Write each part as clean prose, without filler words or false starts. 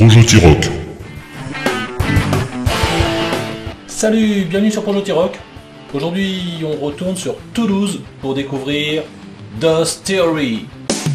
Projet Rock. Salut, bienvenue sur Projet Rock. Aujourd'hui, on retourne sur Toulouse pour découvrir DOS Theory.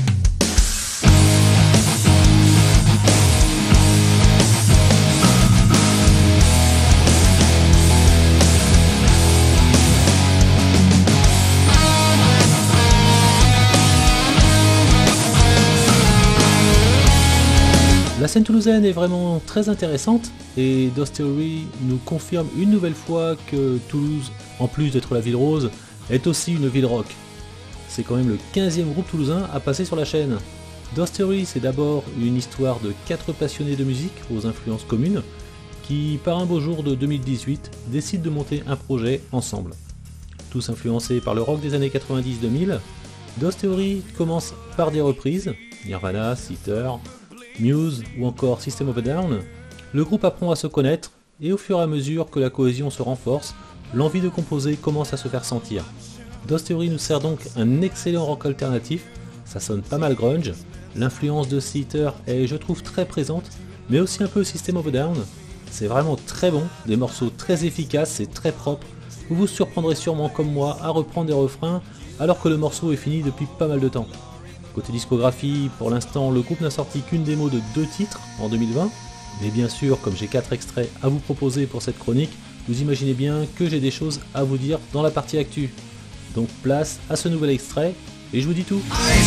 La scène toulousaine est vraiment très intéressante et DOS Theory nous confirme une nouvelle fois que Toulouse, en plus d'être la ville rose, est aussi une ville rock. C'est quand même le 15e groupe toulousain à passer sur la chaîne. DOS Theory, c'est d'abord une histoire de 4 passionnés de musique aux influences communes qui, par un beau jour de 2018, décident de monter un projet ensemble. Tous influencés par le rock des années 90-2000, DOS Theory commence par des reprises, Nirvana, Seether, Muse ou encore System of a Down. Le groupe apprend à se connaître et au fur et à mesure que la cohésion se renforce, l'envie de composer commence à se faire sentir. DOS Theory nous sert donc un excellent rock alternatif, ça sonne pas mal grunge, l'influence de Seether est je trouve très présente, mais aussi un peu System of a Down. C'est vraiment très bon, des morceaux très efficaces et très propres, vous vous surprendrez sûrement comme moi à reprendre des refrains alors que le morceau est fini depuis pas mal de temps. Côté discographie, pour l'instant, le groupe n'a sorti qu'une démo de 2 titres en 2020, mais bien sûr, comme j'ai 4 extraits à vous proposer pour cette chronique, vous imaginez bien que j'ai des choses à vous dire dans la partie actu. Donc place à ce nouvel extrait, et je vous dis tout.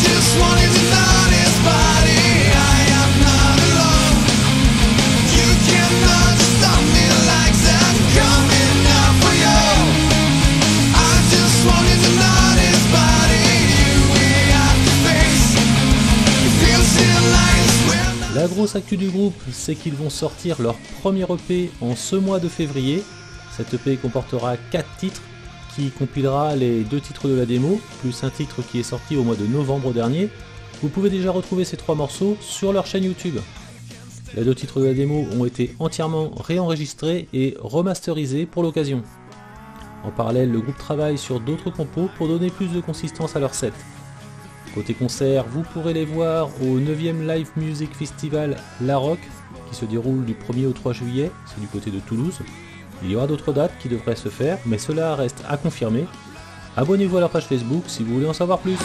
La grosse actu du groupe, c'est qu'ils vont sortir leur premier EP en ce mois de février. Cet EP comportera 4 titres qui compilera les 2 titres de la démo, plus un titre qui est sorti au mois de novembre dernier. Vous pouvez déjà retrouver ces 3 morceaux sur leur chaîne YouTube. Les 2 titres de la démo ont été entièrement réenregistrés et remasterisés pour l'occasion. En parallèle, le groupe travaille sur d'autres compos pour donner plus de consistance à leur set. Côté concert, vous pourrez les voir au 9e Live Music Festival La Rock, qui se déroule du 1er au 3 juillet, c'est du côté de Toulouse. Il y aura d'autres dates qui devraient se faire, mais cela reste à confirmer. Abonnez-vous à leur page Facebook si vous voulez en savoir plus.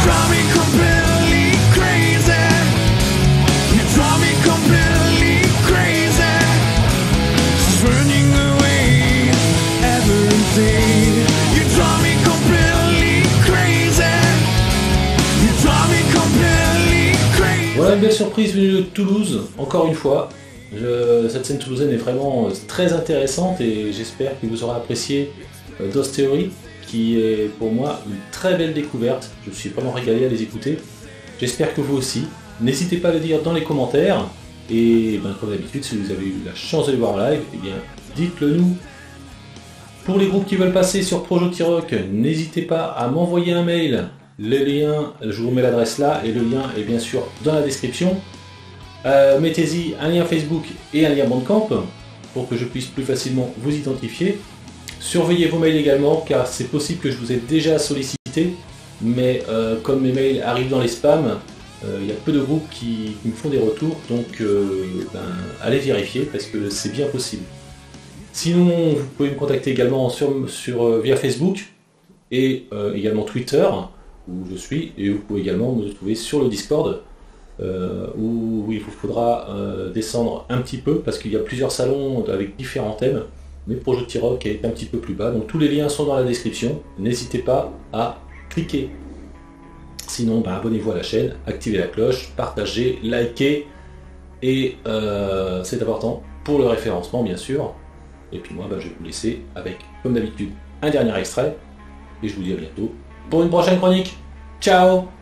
Voilà une belle surprise venue de Toulouse, encore une fois. Cette scène toulousaine est vraiment très intéressante et j'espère que vous aurez apprécié DOS Theory, qui est pour moi une très belle découverte. Je me suis vraiment régalé à les écouter. J'espère que vous aussi. N'hésitez pas à le dire dans les commentaires. Et comme d'habitude, si vous avez eu la chance de les voir en live, eh bien dites-le nous. Pour les groupes qui veulent passer sur Projet Rock, n'hésitez pas à m'envoyer un mail. Le lien, je vous mets l'adresse là, et le lien est bien sûr dans la description. Mettez-y un lien Facebook et un lien Bandcamp pour que je puisse plus facilement vous identifier. Surveillez vos mails également, car c'est possible que je vous ai déjà sollicité, mais comme mes mails arrivent dans les spams, il y a peu de groupes qui me font des retours, donc allez vérifier parce que c'est bien possible. Sinon, vous pouvez me contacter également via Facebook et également Twitter, où je suis, et vous pouvez également me trouver sur le Discord, où il vous faudra descendre un petit peu, parce qu'il y a plusieurs salons avec différents thèmes, mais Projet Rock est un petit peu plus bas, donc tous les liens sont dans la description, n'hésitez pas à cliquer. Sinon, abonnez-vous à la chaîne, activez la cloche, partagez, likez, et c'est important pour le référencement bien sûr. Et puis moi, je vais vous laisser avec, comme d'habitude, un dernier extrait, et je vous dis à bientôt pour une prochaine chronique. Ciao!